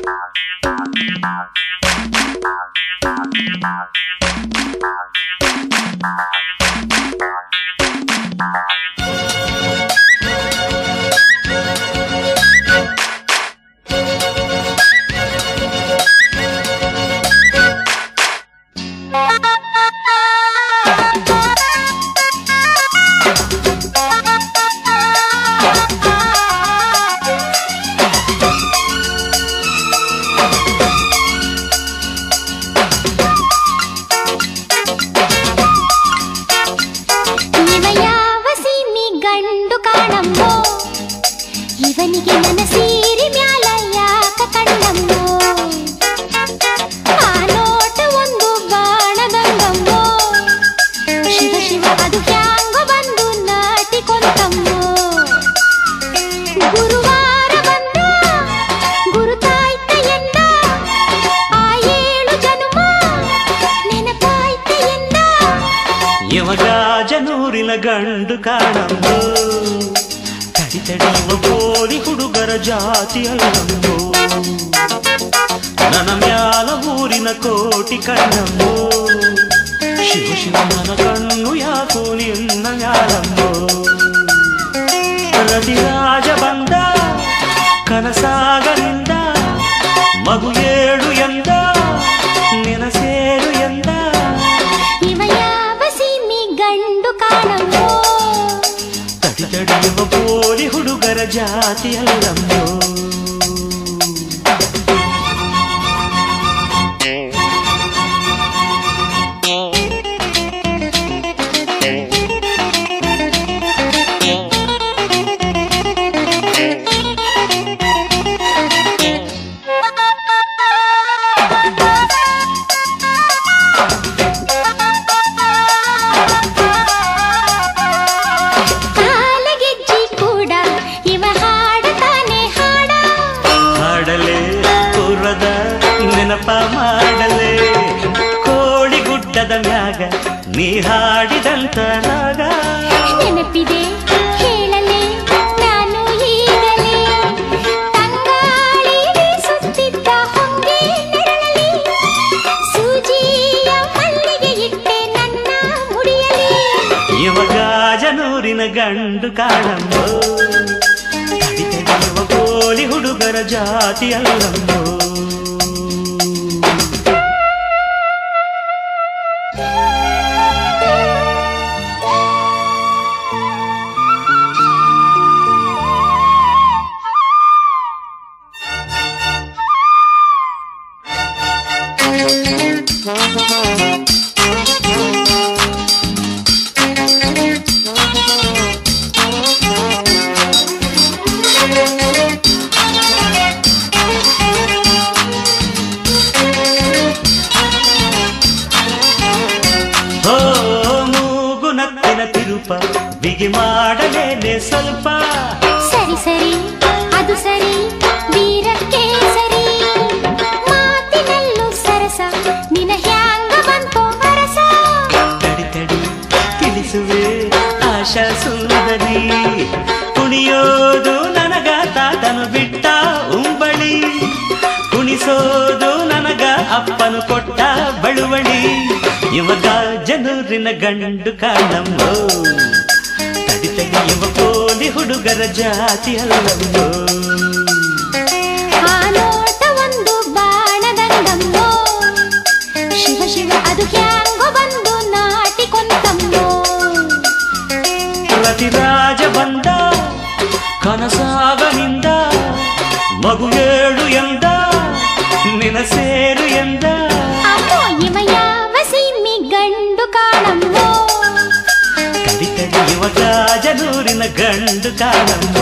ಯಮಗಾಜನೂರಿನ ಗಂಡು ಕಾಣಂಬೋ ತಡಿ ತಡಿಯುವ ಬೋಲಿ ಹುಡುಗರ ಜಾತಿಯಲ್ಲಂಬೋ ನನ್ನ ಮ್ಯಾಲ ಊರಿನ ಕೋಟಿ ಕಣ್ಣಂಬೋ ಶಿವ ಶಿವ ನನ್ನ ಕಣ್ಣು ಯಾಕೋ ನಿನ್ನ ಮ್ಯಾಲಂಬೋ ರತಿರಾಜ ಬಂದ ಕನಸಾಗಲಿಂದ ಮಗು ಏಳು ಎಂದ ನೆನಸೇರು ಎಂದ ತಡಿ ತಡಿಯುವ ಬೋಲಿ ಹುಡುಗರ ಜಾತಿಯಲ್ಲಂಬೋ ನೆನಪ ಮಾಡಲೆ ಕೋಳಿ ಗುಡ್ಡದ ಮ್ಯಾಗ ನೀ ಹಾಡಿದಂತ ರಾಗ ನೆನಪಿದೆ ಹೇಳಲೆ ನಾನು ಈಗಲೇ ತಂಗಾಳಿ ಸುತ್ತಿದ್ದ ಹೊಂಗೆ ನೆರಳಲಿ ಸೂಜಿಯ ಮಲ್ಲಿಗೆ ಇಟ್ಟೆ ನನ್ನ ಮುಡಿಯಲಿ ಯಮಗಾಜನೂರಿನ ಗಂಡು ಕಾಣಂಬೋ ತಡಿ ತಡಿಯುವ ಕೋಳಿ ಹುಡುಗರ ಜಾತಿಯಲ್ಲಂಬೋ ಬಿಗಿ ಮಾಡಲೇನೆ ಸ್ವಲ್ಪ ಸರಿ ಸರಿ ಅದು ಸರಿ ವೀರಕ್ಕೆ ಸರಿ ಮಾತಿನಲ್ಲೂ ಸರಸ ನಿನ ಹ್ಯಾಂಗ ಬಂತೋ ಅರಸ ತಡಿ ತಡಿ ತಿಳಿಸುವೆ ಆಶಾ ಸುಂದರಿ ಕುಣಿಯೋದು ನನಗ ತಾತನು ಬಿಟ್ಟ ಉಂಬಳಿ ಕುಣಿಸೋದು ನನಗ ಅಪ್ಪನು ಕೊಟ್ಟ ಬಳುವಳಿ ಯಮಗಾಜನೂರಿನ ಗಂಡು ಕಾಣಂಬೋ ತಡಿ ತಡಿಯುವ ಕೋಲಿ ಹುಡುಗರ ಜಾತಿಯಲ್ಲಂಬೋ ಆ ನೋಟ ಒಂದು ಬಾಣದಂಗಂಬೋ ಶಿವ ಶಿವ ಅದು ಹ್ಯಾಂಗೋ ಬಂದು ನಾಟಿಕೊಂತಂಬೋ ರತಿರಾಜ ಬಂದ ಕನಸಾಗನಿಂದ ಮಗು ಏಳು ಎಂದ ನೆನಸೇರು ಎಂದ ಅಮ್ಮೋ ಇವ ಯಾವ ಸೀಮಿ ಗಂಡು ಕಾಣಂಬೋ ತಡಿ ತಡಿಯುವ ಗಾಜನೂರಿನ ಗಂಡು ಕಾಣಂಬೋ